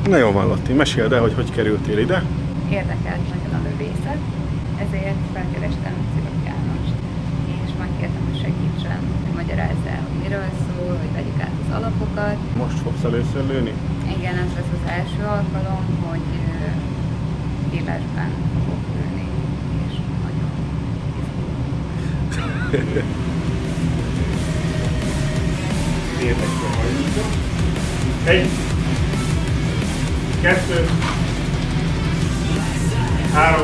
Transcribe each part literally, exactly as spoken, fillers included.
Na jó van, Lotti, meséld el, hogy hogy kerültél ide. Érdekelt nagyon a lövészet, ezért felkerestem Szivak Jánost, és megkértem, hogy segítsen, hogy magyarázza el, hogy miről szól, hogy vegyük át az alapokat. Most fogsz először lőni? Igen, ez lesz az első alkalom, hogy élesben fogok lőni, és nagyon izgulok. Érdekes majd. Egy, kettő, három,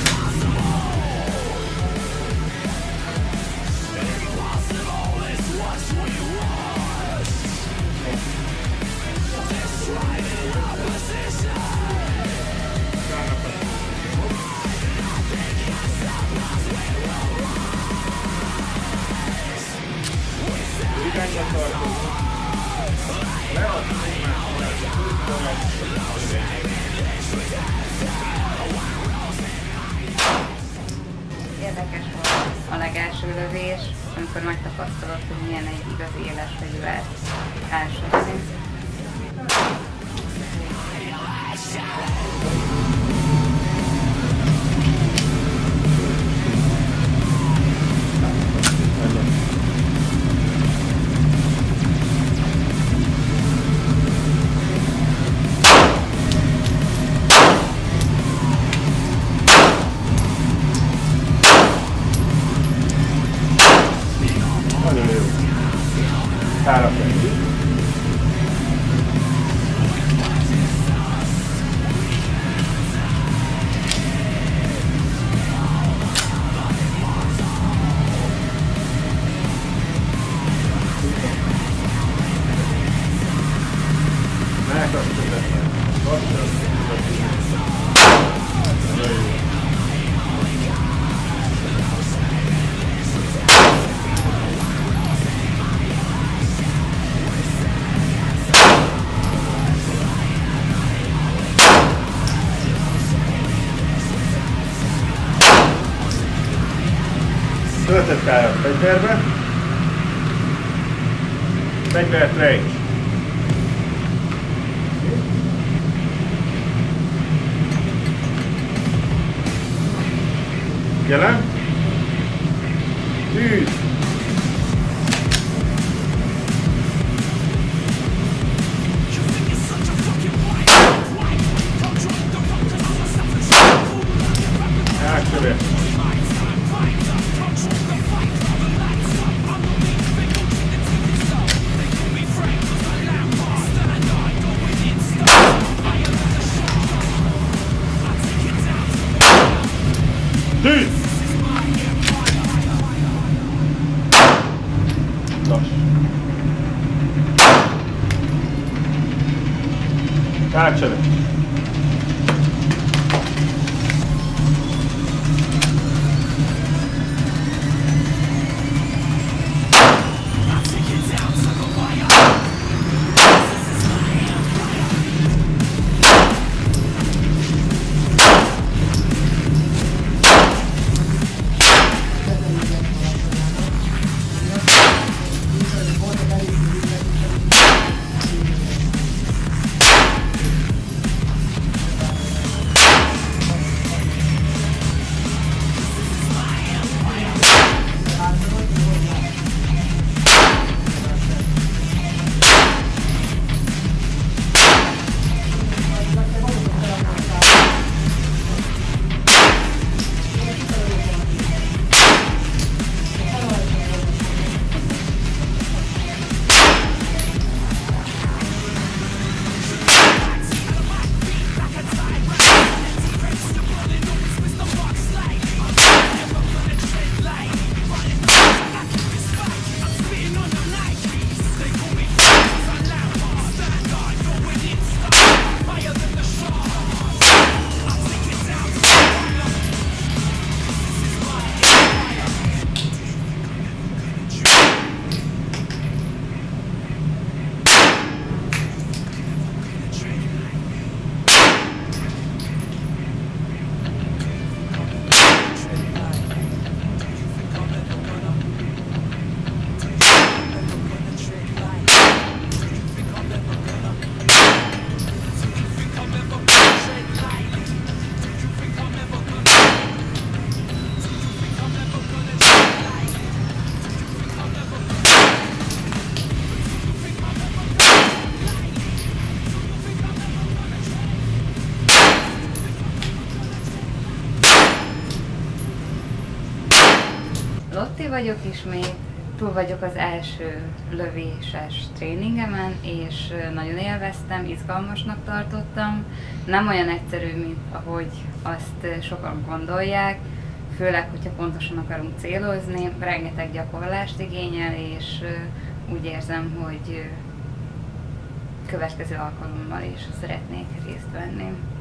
Érdekes volt a legelső lövés, amikor megtapasztalod, hogy milyen egy igazi éles fegyvert elsőzni. nagyon jó. Hára felé. Töltött rá a fegyverbe. Fegyvert range. Jelen. Tűz. Elkövet. Tűz! Lass. Tárcsanak. Lotti vagyok ismét, túl vagyok az első lövéses tréningemen, és nagyon élveztem, izgalmasnak tartottam. Nem olyan egyszerű, mint ahogy azt sokan gondolják, főleg, hogyha pontosan akarunk célozni. Rengeteg gyakorlást igényel, és úgy érzem, hogy következő alkalommal is szeretnék részt venni.